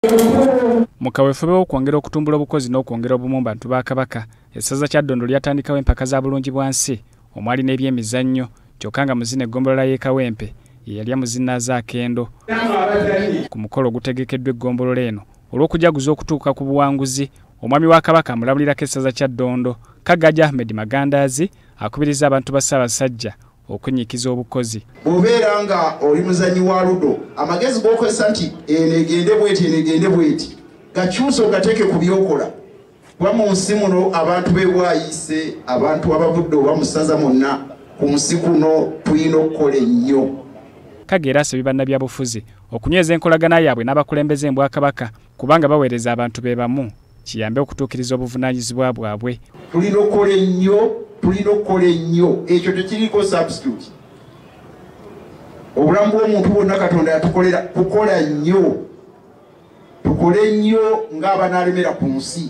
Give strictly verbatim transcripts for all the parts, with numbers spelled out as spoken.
Mu kaweefube w'okwongera okutumbula obukozi n'okwongera obumu mu bantu ba Kabaka, essaza Kyaddondo lyatandikawo empaka za Bulungibwansi omwali n'ebyemizannyo kyokka nga muzina eggombolola y'e Kawempe ye yali amuzinaaza akendo. Ku mukolo ogutegekeddwa eggombolola eno olw'okujaguza okutuuka ku buwanguzi, omwami wa Kabaka amulabulirako essaza Kyaddondo Kagajja Ahmed Magandaazi akubiriza abantu ba Ssaabasajja okunyikiza obukozi. Obeera nga oli muzanyi wa ludo, amagezi g'okozesa nti eno egende bweti eno egende bweti gakyusa ogateeke ku byokola. Kuba mu nsi muno abantu beebwayise, abantu abavudde oba mu ssaza mwonna ku nsi kuno tulina okukola ennyo. Kagera asabye bannabyabufuzi okunyweza enkolagana yaabwe n'abakulembeze mu Bwakabaka kubanga baweereza abantu be bamu kiyambe okutuukiriza obuvunaanyizibwa bwabwe. Tulina okukola ennyo, tulina okukola ennyo, ekyo tekiriko substitute. Obulamu bw'omuntu bwonna Katonda yatukolera kukola nnyo. Tukole nnyo ng'abanaalemera ku nsi.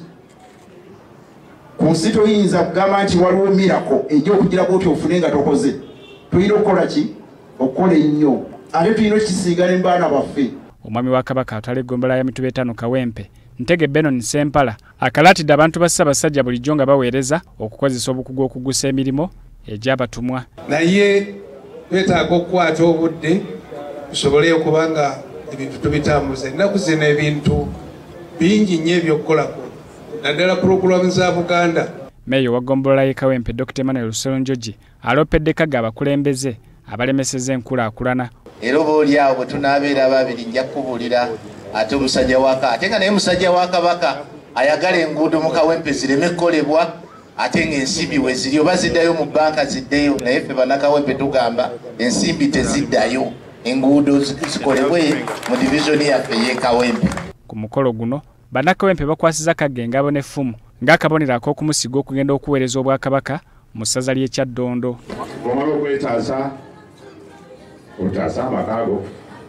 Ku nsi toyinza kugamba nti waliwo mirako ejja okugira bw'oti ofune nga tokoze. Tulina okukola ki? Okukola ennyo. Ate tulina okisiiga ne baana baffe. Omwami wa Kabaka atwala eggombolola ya Mituba etaano Kawempe, Ntege Benon Sempala akalaatidde abantu ba Ssaabasajja bulijjo nga baweereza okukozesa obukugu okugusa emirimu egy'abatumwa. Naye twetaaga okukwata obudde tusobole okuba nga ebintu tubitambuza. Ennaku zino ebintu bingi nnyo eby'okukolako naddala pulogulaamu za Buganda. Meeyo wa ggombolola y'e Kawempe Dokita Emmanuel Lusolonjogi aloopedde Kaga abakulembeze abalemeseza enkulaakulana. Era oba oli awo bwe tunaabeera babiri nja kukubuulira ate omusajja wa Kabaka, ate nga naye musajja wa Kabaka ayagala enguudo mu Kawempe zireme kukolebwa ate ng'ensimbi we ziri oba ziddayo mu bbanka ziddeyo. Naye ffe bannakawempe tugamba ensimbi teziddayo, enguudo zikolebwe mu divisioni yaffe y'e Kawempe. Ku mukolo guno bannakawempe bakwasiza Kagga engabo n'effumu ng'akabonero ak'okumusiga okugenda okuweereza Obwakabaka mu ssaza ly'e Kyaddondo. Omala okwetaasa otaasa amakaago.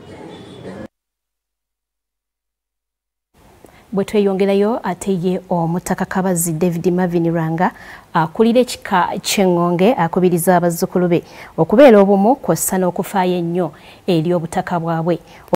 Bwe tweyongerayo ate ye Omutaka Kabazi David Marvin Ranga akulira ekika ky'Engonge akubiriza abazzukulu be okubeera obumu kw'ossa n'okufaayo ennyo eri obutaka bwabwe.